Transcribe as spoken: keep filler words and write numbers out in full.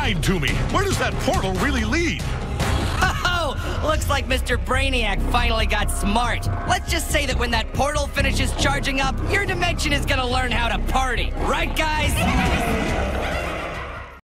lied to me. Where does that portal really lead? Oh, looks like Mister Brainiac finally got smart. Let's just say that when that portal finishes charging up, your dimension is gonna learn how to party. Right, guys?